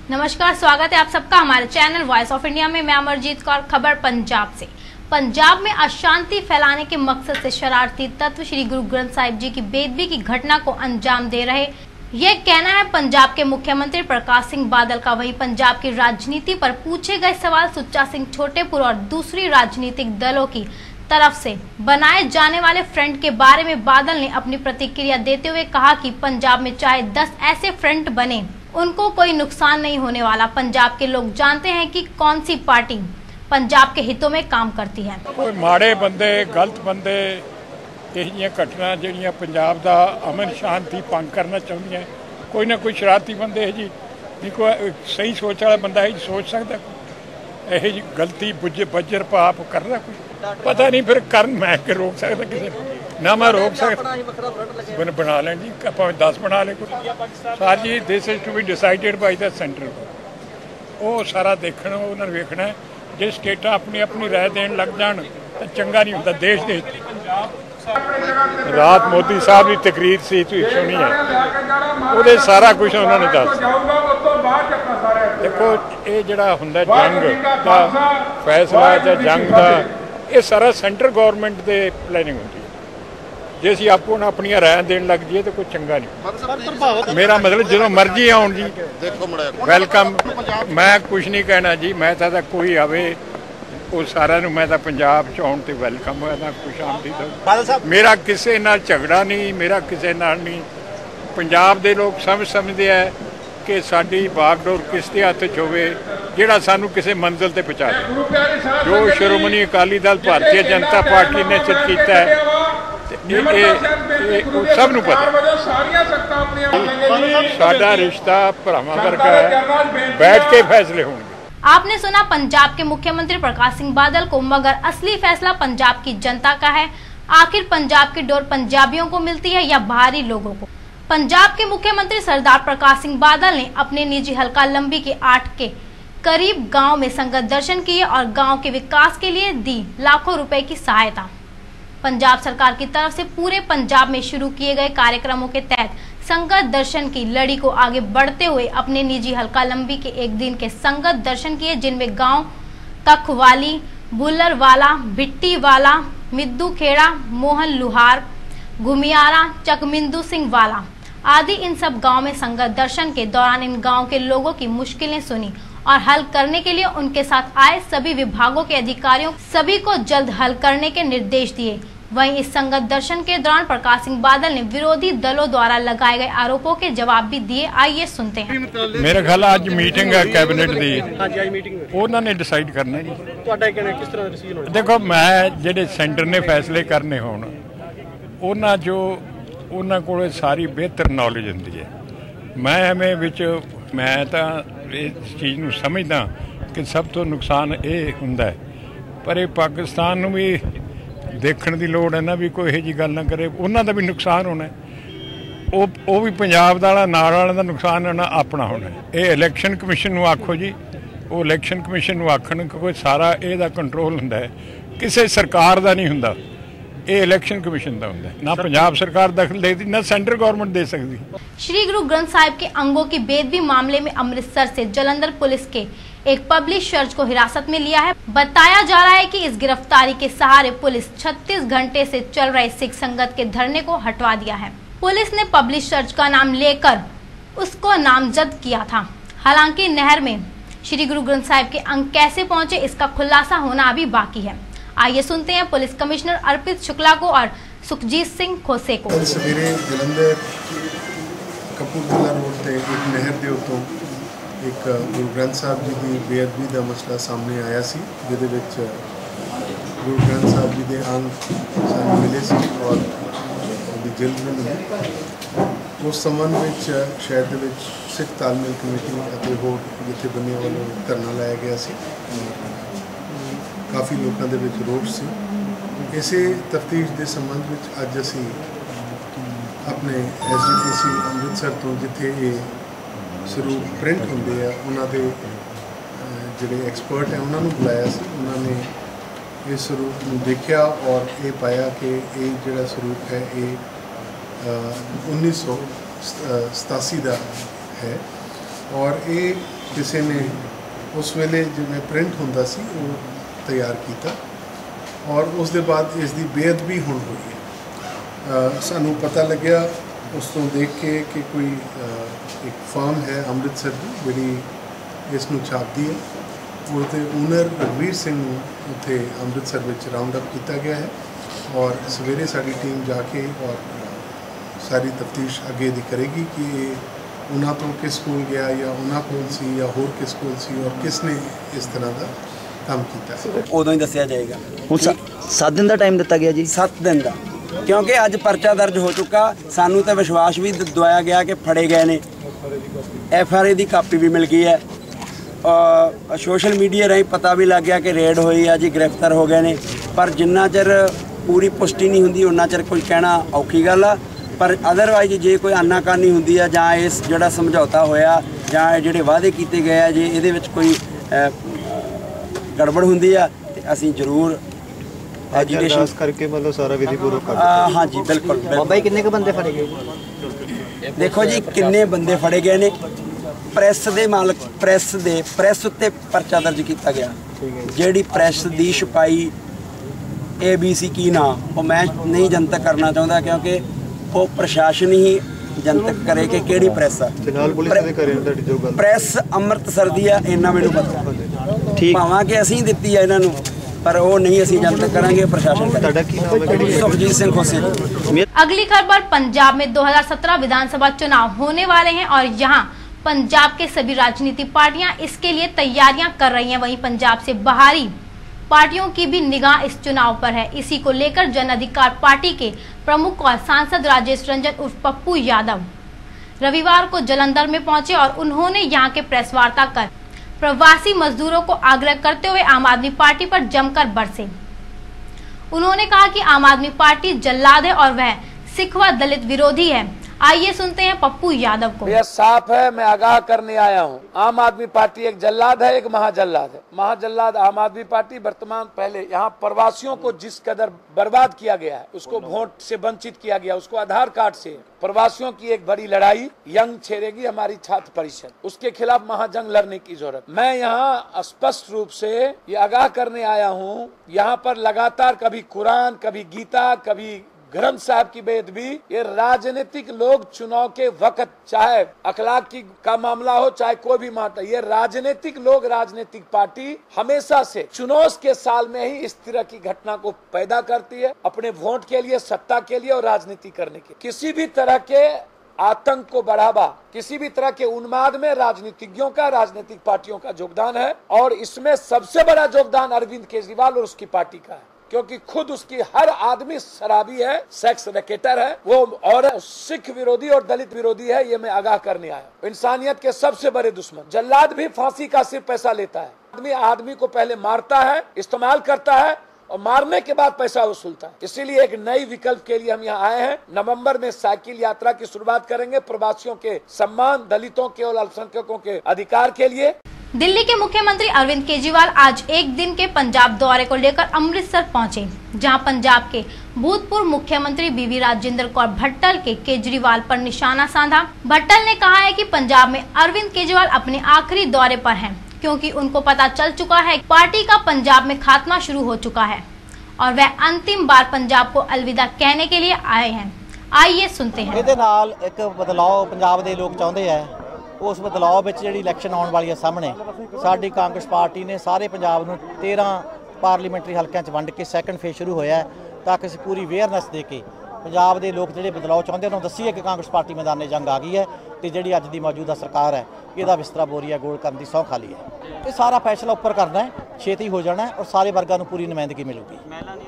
नमस्कार, स्वागत है आप सबका हमारे चैनल वॉइस ऑफ इंडिया में। मैं अमरजीत कौर। खबर पंजाब से। पंजाब में अशांति फैलाने के मकसद से शरारती तत्व श्री गुरु ग्रंथ साहिब जी की बेदबी की घटना को अंजाम दे रहे, ये कहना है पंजाब के मुख्यमंत्री प्रकाश सिंह बादल का। वहीं पंजाब की राजनीति पर पूछे गए सवाल सुच्चा सिंह छोटेपुर और दूसरी राजनीतिक दलों की तरफ से बनाए जाने वाले फ्रंट के बारे में बादल ने अपनी प्रतिक्रिया देते हुए कहा कि पंजाब में चाहे 10 ऐसे फ्रंट बने, उनको कोई नुकसान नहीं होने वाला। पंजाब के लोग जानते हैं कि कौन सी पार्टी पंजाब के हितों में काम करती है। कोई माड़े बंदे, गलत बंदे यही घटना ਜਿਹੜੀਆਂ पंजाब का अमन शांति भंग करना चाहती हैं, कोई ना कोई शरारती बंदे है जी, नहीं कोई सही सोच वाला बंदा है सोच सकता यही जी गलती बजर पाप करना कोई पता नहीं, फिर कर मैं के रोक सकता किसी ना मैं रोक सकता बना लें जी, भावें 10 बना ले कुछ sir ji. This is to be decided by the centre. वो सारा देखना उन्होंने वेखना है। जे स्टेटा अपनी अपनी राय देन लग जान तो चंगा नहीं होता देश दे। रात मोदी साहब की तकरीर सी सुनी है, वो सारा कुछ उन्होंने दस। देखो ये जड़ा हुंदा जंग का फैसला या जंग का ये सारा सेंटर गवर्नमेंट के प्लैनिंग होती है। जे असीं आपो अपनी राय देन लग जाइए तो कोई चंगा नहीं। मेरा मतलब जो मर्जी आउण जी वेलकम, मैं कुछ नहीं कहना जी। मैं तो कोई आवे वो सारा मैं तो पंजाब च आउण ते वेलकम है ना खुश आमदी तो। मेरा किसी नाल झगड़ा नहीं, मेरा किसी नाल नहीं। पंजाब दे लोग समझते हैं कि साडी बागडोर किस दे हत्थ च होवे जिहड़ा सानू किसी मंजिल ते पहुँचा दे। जो श्रोमणी अकाली दल भारतीय जनता पार्टी ने सिद्ध किया है सब नूं पता। साडा रिश्ता भरावां वर्गा है, बैठ के फैसले होंगे। आपने सुना पंजाब के मुख्यमंत्री प्रकाश सिंह बादल को, मगर असली फैसला पंजाब की जनता का है। आखिर पंजाब की डोर पंजाबियों को मिलती है या बाहरी लोगों को? पंजाब के मुख्यमंत्री सरदार प्रकाश सिंह बादल ने अपने निजी हलका लंबी के 8 के करीब गांव में संगत दर्शन किए और गांव के विकास के लिए दी लाखों रुपए की सहायता। पंजाब सरकार की तरफ से पूरे पंजाब में शुरू किए गए कार्यक्रमों के तहत संगत दर्शन की लड़ी को आगे बढ़ते हुए अपने निजी हलका लंबी के एक दिन के संगत दर्शन किए, जिनमें गांव कखवाली, बुल्लरवाला, भिट्टीवाला, मिद्दू खेड़ा, मोहन लुहार, घुमियारा, चकमिंदू सिंह वाला आदि। इन सब गांव में संगत दर्शन के दौरान इन गांव के लोगों की मुश्किलें सुनी और हल करने के लिए उनके साथ आए सभी विभागों के अधिकारियों सभी को जल्द हल करने के निर्देश दिए। वहीं इस संगत दर्शन के दौरान प्रकाश सिंह बादल ने विरोधी दलों द्वारा लगाए गए आरोपों के जवाब भी दिए। आइए सुनते हैं। मेरे ख्याल आज मीटिंग है कैबिनेट की, उन्होंने डिसाइड करना जी। देखो मैं जेडे सेंटर ने फैसले करने होण उन्हां जो उन्हां कोल सारी बेहतर नॉलेज हुंदी है। मैं एवें विच मैं तां इस चीज़ नूं समझदा कि सब तो नुकसान ये हुंदा है, पर ये पाकिस्तान नूं भी देखण दी लोड़ है ना भी कोई यही गल ना करे। उन्हां दा भी नुकसान होना है, वो भी पंजाब दा नाल वालिआं दा नुकसान होना, अपना होना है। ये इलैक्शन कमिशन नूं आखो जी, वो इलैक्शन कमिशन नूं आखण कि कोई सारा इहदा कंट्रोल हुंदा है, किसी सरकार दा नहीं हुंदा। ये इलैक्शन कमिशन दा हुंदा है, ना पंजाब सरकार दखल देती ना सेंट्रल गवर्नमेंट दे सकती। श्री गुरु ग्रंथ साहिब के अंगों की बेदबी मामले में अमृतसर से जलंधर पुलिस के एक पब्लिशर्स को हिरासत में लिया है। बताया जा रहा है कि इस गिरफ्तारी के सहारे पुलिस 36 घंटे से चल रहे सिख संगत के धरने को हटवा दिया है। पुलिस ने पब्लिशर्स का नाम लेकर उसको नामजद किया था। हालांकि नहर में श्री गुरु ग्रंथ साहिब के अंग कैसे पहुंचे, इसका खुलासा होना अभी बाकी है। आइए सुनते हैं पुलिस कमिश्नर अर्पित शुक्ला को और सुखजीत सिंह खोसे को। सवेरे जलंधर कपूरथला रोड से एक नहर के उत्तों एक गुरु ग्रंथ साहब जी की बेअदबी का मसला सामने आया सी, जिहदे विच गुरु ग्रंथ साहब जी के अंग सानूं मिले सी और उनकी जिल्द में मिले। उस संबंध में शहर के सिख तालमेल कमेटी और होर जथेबंदियों वालों धरना लाया गया सी। काफ़ी लोगों के विच रोष से इसे तफ्तीश के संबंध में अज असी अपने SGPC अमृतसर तो जिथे ये स्वरूप प्रिंट होंगे है उन्होंने जोड़े एक्सपर्ट हैं उन्होंने बुलाया सी। उन्होंने इस स्वरूप को देखा और ये पाया कि ये जोड़ा स्वरूप है ये 1987 का है और ये किसी ने उस वेले जिवें प्रिंट हुंदा सी वो तैयार किया और उस दे बाद इसकी बेअदबी हुण हुई है। सानू पता लग्या उस तो देख के कि कोई एक फर्म है अमृतसर की जिहड़ी इसनूं छापदी है, उसके ओनर रघवीर सिंह उत्थे अमृतसर में राउंड अप किया गया है और सवेरे साड़ी टीम जाके और सारी तफ्तीश अगे दी करेगी कि उन्हां तो किस कोल गया या उन्हां कोल सी या होर किस कोल सी और किसने इस तरह का काम किया। उदों ही दसिया जाएगा। ਹੁਣ 7 दिन का टाइम दिता गया जी? 7 दिन का, क्योंकि अज परचा दर्ज हो चुका, सानू तो विश्वास भी दवाया गया कि फड़े गए ने, FRA की कापी भी मिल गई है और सोशल मीडिया राही पता भी लग गया कि रेड हुई है जी, गिरफ्तार हो गए ने। पर जिन्ना चਿਰ पूरी पुष्टि नहीं होंदी उन्ना चਿਰ कोई कहना औखी गल आ। पर अदरवाइज जे कोई आनाकानी होंदी है जां इस जिहड़ा समझौता होया जां जिहड़े वादे किए गए आ, जे इहदे विच कोई गड़बड़ होंदी आ ते असीं जरूर एजुकेशन करके मतलब सारा विधि पूर्वक कर। हाँ जी बिल्कुल। बाबा जी किन्ने बंदे फड़े गए? देखो जी किन्ने बंदे फड़े गए ने, प्रेस दे मालक प्रेस उत्ते परचा दर्ज किया गया, जिहड़ी प्रेस दी छपाई ABC की ना वो मैं नहीं जनतक करना चाहता क्योंकि वो प्रशासन ही जनतक करे कि किहड़ी प्रेस आ। फिलहाल पुलिस ने करे ਤੁਹਾਡੀ ਜੋ ਗੱਲ प्रेस अमृतसर दी आ इन्ना मैनूं पता, ठीक भावां कि असीं दित्ती आ इन्हां नूं पर वो नहीं असीं जनतक करांगे, प्रशासन ਤੁਹਾਡਾ ਕੀ ਨਾਮ ਹੈ ਕਿਹੜੀ? सुखजीत सिंह खोसे। अगली खबर, पंजाब में 2017 विधानसभा चुनाव होने वाले हैं और यहाँ पंजाब के सभी राजनीतिक पार्टियां इसके लिए तैयारियां कर रही हैं। वहीं पंजाब से बाहरी पार्टियों की भी निगाह इस चुनाव पर है। इसी को लेकर जन अधिकार पार्टी के प्रमुख और सांसद राजेश रंजन उर्फ पप्पू यादव रविवार को जालंधर में पहुंचे और उन्होंने यहां के प्रेस वार्ता कर प्रवासी मजदूरों को आग्रह करते हुए आम आदमी पार्टी पर जमकर बरसे। उन्होंने कहा कि आम आदमी पार्टी जल्लाद है और वह सिख व दलित विरोधी है। आइए सुनते हैं पप्पू यादव को। यह साफ है, मैं आगाह करने आया हूं, आम आदमी पार्टी एक जल्लाद है, एक महाजल्लाद है। महाजल्लाद आम आदमी पार्टी वर्तमान, पहले यहाँ प्रवासियों को जिस कदर बर्बाद किया गया है, उसको वोट से वंचित किया गया, उसको आधार कार्ड से, प्रवासियों की एक बड़ी लड़ाई यंग छेड़ेगी हमारी छात्र परिषद, उसके खिलाफ महाजंग लड़ने की जरूरत। मैं यहाँ स्पष्ट रूप से ये आगाह करने आया हूँ, यहाँ पर लगातार कभी कुरान, कभी गीता, कभी ग्रंथ साहब की बेअदबी, ये राजनीतिक लोग चुनाव के वक्त, चाहे अखलाक की का मामला हो चाहे कोई भी मामला, ये राजनीतिक लोग, राजनीतिक पार्टी हमेशा से चुनाव के साल में ही इस तरह की घटना को पैदा करती है, अपने वोट के लिए, सत्ता के लिए और राजनीति करने के। किसी भी तरह के आतंक को बढ़ावा, किसी भी तरह के उन्माद में राजनीतिज्ञों का, राजनीतिक पार्टियों का योगदान है और इसमें सबसे बड़ा योगदान अरविंद केजरीवाल और उसकी पार्टी का है, क्योंकि खुद उसकी हर आदमी शराबी है, सेक्स रैकेटर है वो, और सिख विरोधी और दलित विरोधी है। ये मैं आगाह करने आया। इंसानियत के सबसे बड़े दुश्मन जल्लाद भी फांसी का सिर्फ पैसा लेता है। आदमी को पहले मारता है, इस्तेमाल करता है और मारने के बाद पैसा वसूलता है। इसीलिए एक नई विकल्प के लिए हम यहाँ आए हैं। नवंबर में साइकिल यात्रा की शुरुआत करेंगे, प्रवासियों के सम्मान, दलितों के और अल्पसंख्यकों के अधिकार के लिए। दिल्ली के मुख्यमंत्री अरविंद केजरीवाल आज एक दिन के पंजाब दौरे को लेकर अमृतसर पहुंचे, जहां पंजाब के भूतपूर्व मुख्यमंत्री बीबी राजेंद्र कौर भट्टल के केजरीवाल पर निशाना साधा। भट्टल ने कहा है कि पंजाब में अरविंद केजरीवाल अपने आखिरी दौरे पर हैं, क्योंकि उनको पता चल चुका है कि पार्टी का पंजाब में खात्मा शुरू हो चुका है और वह अंतिम बार पंजाब को अलविदा कहने के लिए आए हैं। आइए सुनते हैं। ਇਹਦੇ ਨਾਲ ਇੱਕ ਬਦਲਾਅ ਪੰਜਾਬ ਦੇ ਲੋਕ ਚਾਹੁੰਦੇ ਆ, उस बदलाव में जी इलैक्शन आने वाली है सामने, साड़ी कांग्रेस पार्टी ने सारे पंजाब में 13 पार्लीमेंटरी हल्कों वंड के सैकेंड फेज शुरू होया ताकि असीं पूरी अवेयरनैस दे के पंजाब के लोग जो बदलाव चाहते उन्होंने दसीए कि कांग्रेस पार्टी मैदान जंग आ गई है तो जी अज की मौजूदा सरकार है यदा बिस्तरा बोरिया गोल करने की सौं खा ली है। ये सारा फैसला उपर करना है, छेती हो जाना है और सारे वर्गों को पूरी नुमाइंदगी मिलूगी,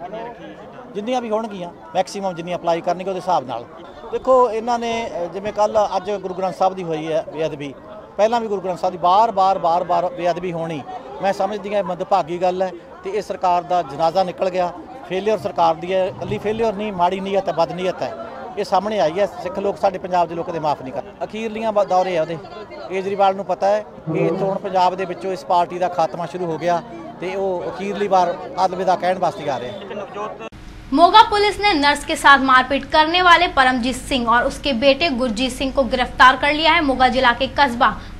जिन्नियां भी होणगियां मैक्सीमम जिन्नियां अप्लाई करनगे उहदे हिसाब नाल। देखो इन्हां ने जिवें कल अज गुरु ग्रंथ साहब की हुई है बेअदबी, पहला भी गुरु ग्रंथ साहब की बार बार बेअदबी होनी, मैं समझदी हां मंदभागी गल है। तो ये सरकार का जनाजा निकल गया, फेलियर सरकार की है, कली फेलियर नहीं माड़ी नीयत है, बदनीयत है, ये सामने आई है। सिख लोग साडे पंजाब के लोग कदे माफ़ नहीं कर। अखीरलियां दौरे है उहदे, केजरीवाल नूं पता है कि इत्थों हुण पंजाब दे विचों इस पार्टी का खात्मा शुरू हो गया तो वह अखीरली बार अलविदा कहण वास्ते आ रहे हैं। मोगा पुलिस ने नर्स के साथ मारपीट करने वाले परमजीत सिंह और उसके बेटे गुरजीत सिंह को गिरफ्तार कर लिया है। मोगा जिला के कस्बा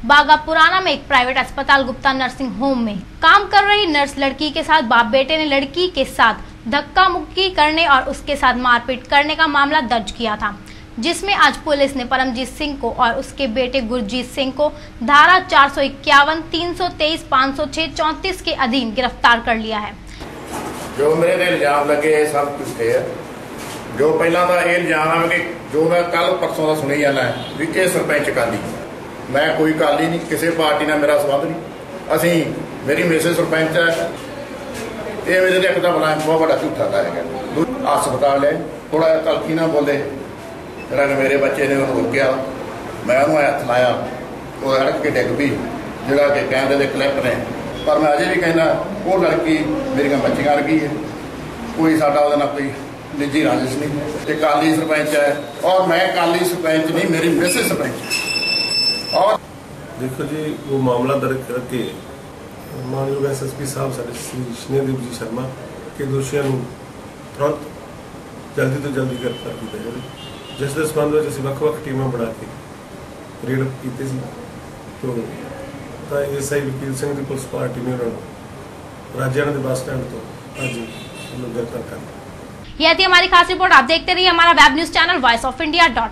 बागा पुराना में एक प्राइवेट अस्पताल गुप्ता नर्सिंग होम में काम कर रही नर्स लड़की के साथ बाप बेटे ने लड़की के साथ धक्का मुक्की करने और उसके साथ मारपीट करने का मामला दर्ज किया था, जिसमें आज पुलिस ने परमजीत सिंह को और उसके बेटे गुरजीत सिंह को धारा 451, 323, 506, 34 के अधीन गिरफ्तार कर लिया है। जो मेरे ते इल्जाम लगे सब झूठे है। जो पहला का इल्जाम है कि जो मैं कल परसों का सुनी जाना है भी कि सरपंच काली, मैं कोई काली नहीं, किसी पार्टी नाल मेरा संबंध नहीं। असी मेरी मिसेज सरपंच है, ये मेरे ते एक तो बड़ा बहुत बड़ा झूठा है। हस्पताल है थोड़ा तलखी ना बोले, मेरे बच्चे ने उन्होंने रोकिया, मैं उन्होंने हथ लाया, वो अड़क के डिग पी, जगह के कैमरे के क्लिप ने। पर मैं अजे भी कहना वो लड़की मेरी बच्चियां वर्गी है, कोई साडा उहदे नाल कोई निजी राजिश नहीं। ये काली सरपंच है और मैं काली सरपंच नहीं, मेरी मिसेज सरपंच। और देखो जी, वो मामला दर्ज करके मानयोग SSP साहब श्री स्नेहदेव जी शर्मा के दोषियों को तुरंत जल्दी तो जल्दी गिरफ्तार किया जाए, जिस के संबंध में असीं ਵੱਖ-ਵੱਖ टीमां बना के रेड कीते सी। तो SI वकील सिंह की पुलिस पार्टी ने उन्होंने राजियाना के बस स्टैंड तो अज गिरफ्तार कर लिया। यह थी हमारी खास रिपोर्ट। आप देखते रहिए हमारा web news channel voice of India.